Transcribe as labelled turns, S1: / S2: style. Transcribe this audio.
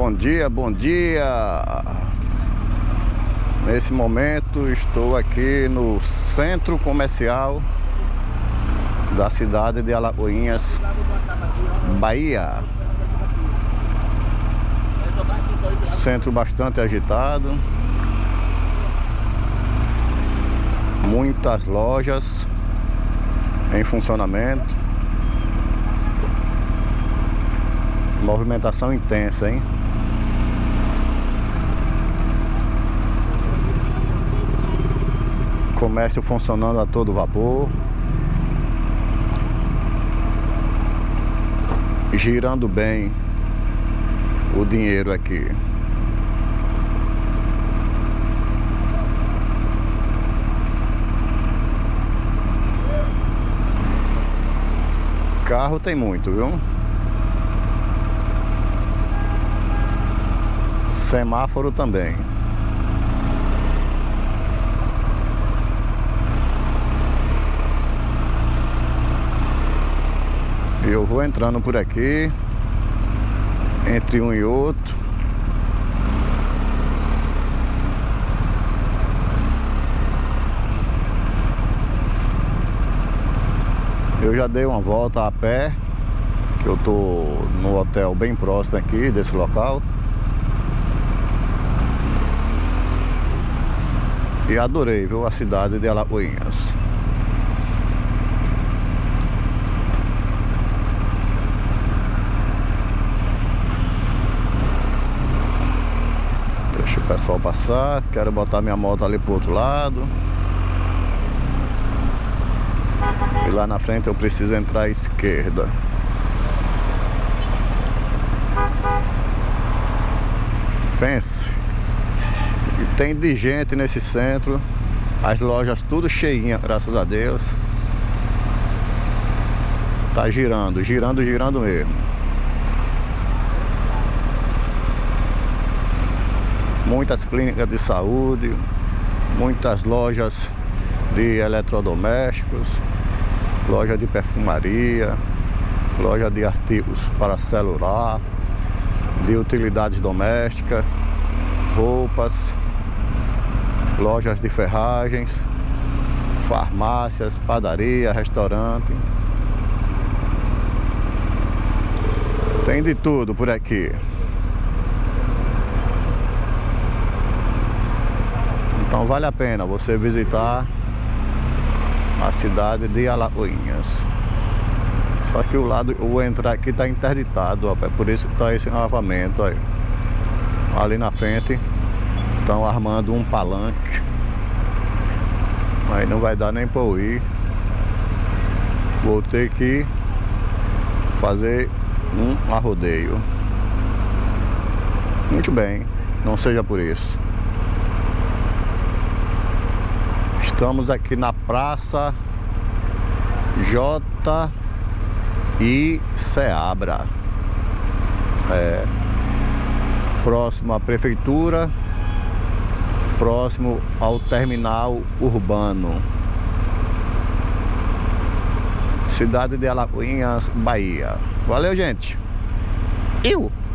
S1: Bom dia, bom dia. Nesse momento estou aqui no centro comercial da cidade de Alagoinhas, Bahia. Centro bastante agitado, muitas lojas em funcionamento, movimentação intensa, hein? Comércio funcionando a todo vapor, girando bem o dinheiro aqui. Carro tem muito, viu? Semáforo também. Eu vou entrando por aqui, entre um e outro. Eu já dei uma volta a pé, que eu tô no hotel bem próximo aqui desse local. E adorei, viu, a cidade de Alagoinhas. Deixa o pessoal passar. Quero botar minha moto ali pro outro lado. E lá na frente eu preciso entrar à esquerda. Pense. E tem de gente nesse centro. As lojas tudo cheinha, graças a Deus. Tá girando, girando, girando mesmo. Muitas clínicas de saúde, muitas lojas de eletrodomésticos, loja de perfumaria, loja de artigos para celular, de utilidades domésticas, roupas, lojas de ferragens, farmácias, padaria, restaurante. Tem de tudo por aqui. Então vale a pena você visitar a cidade de Alagoinhas. Só que o lado, o entrar aqui está interditado, ó, é por isso que está esse engarrafamento aí. Ali na frente estão armando um palanque. Aí não vai dar nem para eu ir. Vou ter que fazer um arrodeio. Muito bem, não seja por isso. Estamos aqui na Praça J.I. Seabra, próximo à prefeitura, próximo ao terminal urbano. Cidade de Alagoinhas, Bahia. Valeu, gente! Eu!